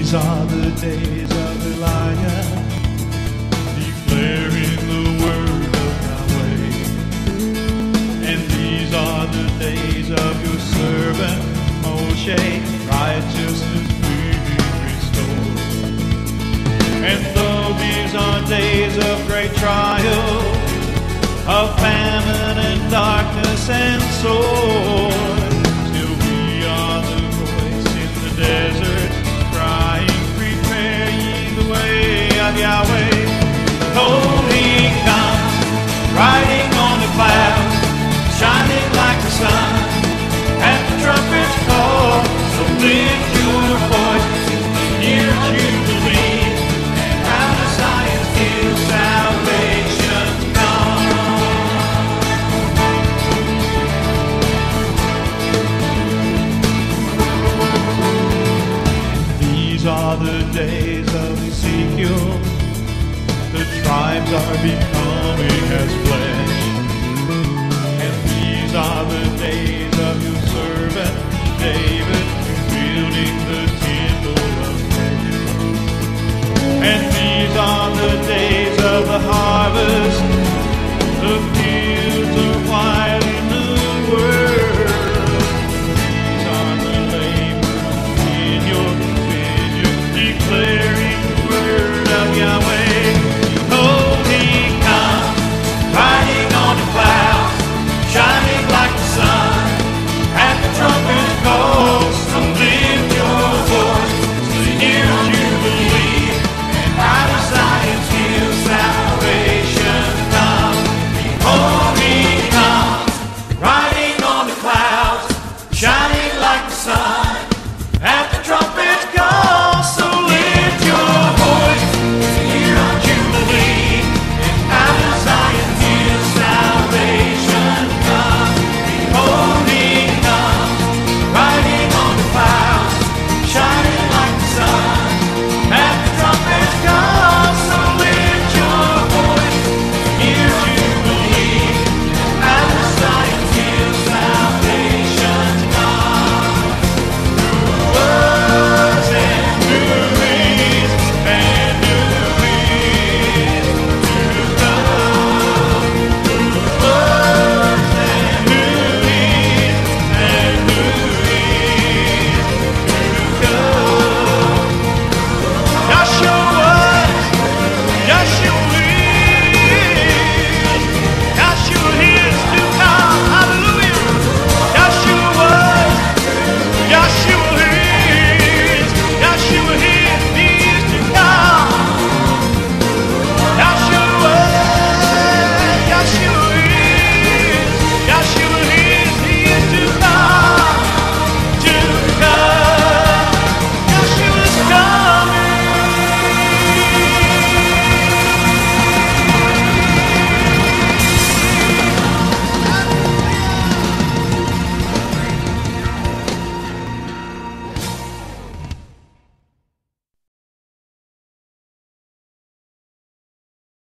These are the days of Elijah, declaring the word of Yahweh. And these are the days of your servant Moshe, righteousness being restored. And though these are days of great trial, of famine and darkness and sword, still we are the voice in the desert, crying, prepare ye the way of Yahweh. Oh, he comes, riding on the clouds, shining like the sun, at the trumpet's call. So lift your voice in the year Jubilee, and out of Zion's hill salvation comes. These are the days of Ezekiel, the tribes are becoming as flesh. And these are the days of your servant David,